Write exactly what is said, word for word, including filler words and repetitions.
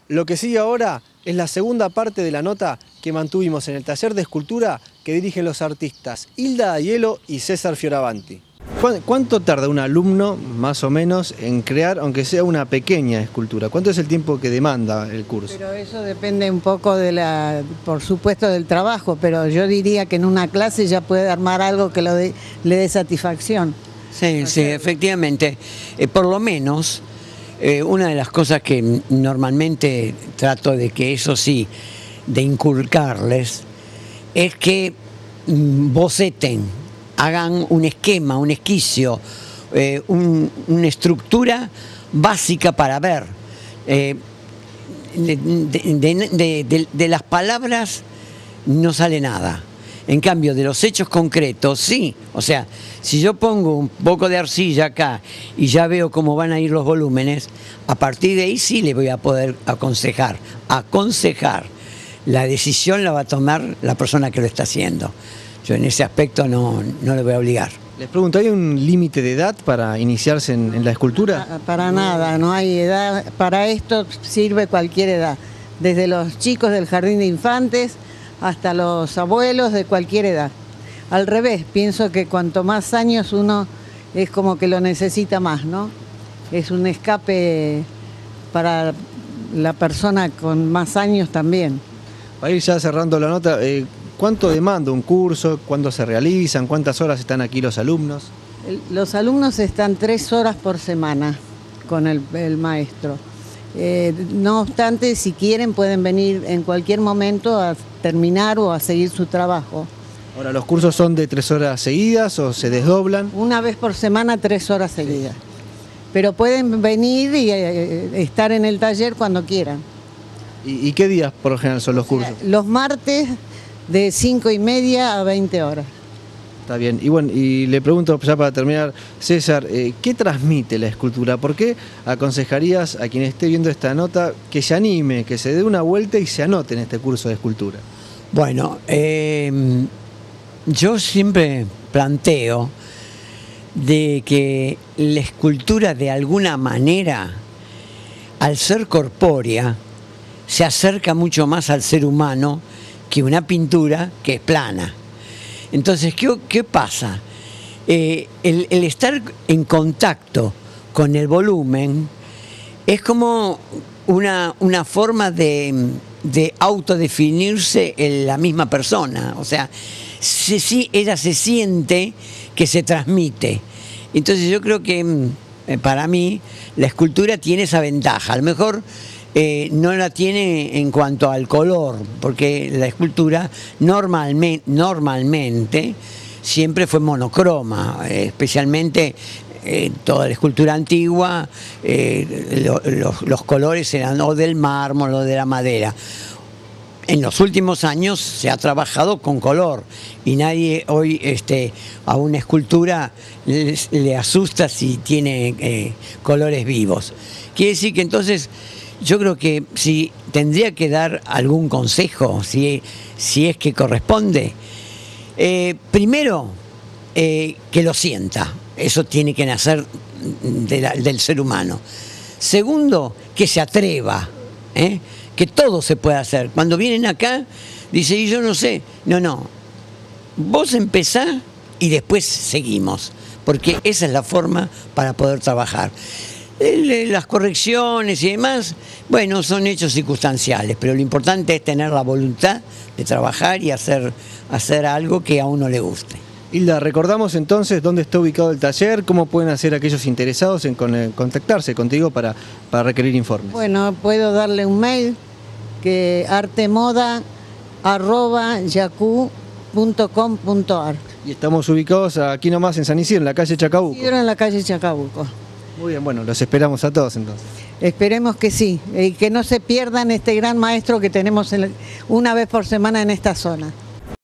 Lo que sigue ahora es la segunda parte de la nota que mantuvimos en el taller de escultura que dirigen los artistas Hilda Aiello y César Fioravanti. ¿Cuánto tarda un alumno, más o menos, en crear, aunque sea una pequeña escultura? ¿Cuánto es el tiempo que demanda el curso? Pero eso depende un poco, de la, por supuesto, del trabajo, pero yo diría que en una clase ya puede armar algo que lo de, le dé satisfacción. Sí, sí, efectivamente. Eh, por lo menos, eh, una de las cosas que normalmente trato de que, eso sí, de inculcarles, es que mm, boceten, hagan un esquema, un esquicio, eh, un, una estructura básica para ver. Eh, de, de, de, de, de las palabras no sale nada. En cambio, de los hechos concretos, sí. O sea, si yo pongo un poco de arcilla acá y ya veo cómo van a ir los volúmenes, a partir de ahí sí le voy a poder aconsejar. Aconsejar. La decisión la va a tomar la persona que lo está haciendo. Yo en ese aspecto no, no le voy a obligar. Les pregunto, ¿hay un límite de edad para iniciarse en, en la escultura? Para, para nada, no hay edad. Para esto sirve cualquier edad. Desde los chicos del jardín de infantes hasta los abuelos de cualquier edad. Al revés, pienso que cuanto más años uno es como que lo necesita más, ¿no? Es un escape para la persona con más años también. Para ir ya cerrando la nota, eh, ¿cuánto demanda un curso? ¿Cuándo se realizan? ¿Cuántas horas están aquí los alumnos? El, los alumnos están tres horas por semana con el, el maestro. Eh, no obstante, si quieren pueden venir en cualquier momento a terminar o a seguir su trabajo. Ahora, ¿los cursos son de tres horas seguidas o se desdoblan? Una vez por semana, tres horas seguidas. Pero pueden venir y eh, estar en el taller cuando quieran. ¿Y, y qué días por lo general son los cursos? Los martes de cinco y media a veinte horas. Está bien. Y bueno, y le pregunto ya para terminar, César, eh, ¿qué transmite la escultura? ¿Por qué aconsejarías a quien esté viendo esta nota que se anime, que se dé una vuelta y se anote en este curso de escultura? Bueno, eh, yo siempre planteo de que la escultura, de alguna manera, al ser corpórea, se acerca mucho más al ser humano que una pintura que es plana. Entonces, ¿qué, qué pasa? Eh, el, el estar en contacto con el volumen es como una, una forma de, de autodefinirse en la misma persona. O sea, se, sí, ella se siente que se transmite. Entonces yo creo que eh, para mí la escultura tiene esa ventaja. A lo mejor Eh, no la tiene en cuanto al color, porque la escultura normalmente, normalmente siempre fue monocroma, eh, especialmente eh, toda la escultura antigua, eh, lo, los, los colores eran o del mármol o de la madera. En los últimos años se ha trabajado con color y nadie hoy este, a una escultura le, le asusta si tiene eh, colores vivos. Quiere decir que entonces yo creo que si tendría que dar algún consejo, si, si es que corresponde, eh, primero eh, que lo sienta, eso tiene que nacer de la, del ser humano. Segundo, que se atreva, ¿eh? Que todo se puede hacer. Cuando vienen acá, dice, y yo no sé, no, no, vos empezá y después seguimos, porque esa es la forma para poder trabajar. Las correcciones y demás, bueno, son hechos circunstanciales, pero lo importante es tener la voluntad de trabajar y hacer, hacer algo que a uno le guste. Hilda, recordamos entonces dónde está ubicado el taller, cómo pueden hacer aquellos interesados en con, contactarse contigo para, para requerir informes. Bueno, puedo darle un mail, que artemoda arroba yahoo punto com punto ar. Y estamos ubicados aquí nomás en San Isidro, en la calle Chacabuco. Isidro, en la calle Chacabuco. Muy bien, bueno, los esperamos a todos entonces. Esperemos que sí, y que no se pierdan este gran maestro que tenemos en, una vez por semana en esta zona.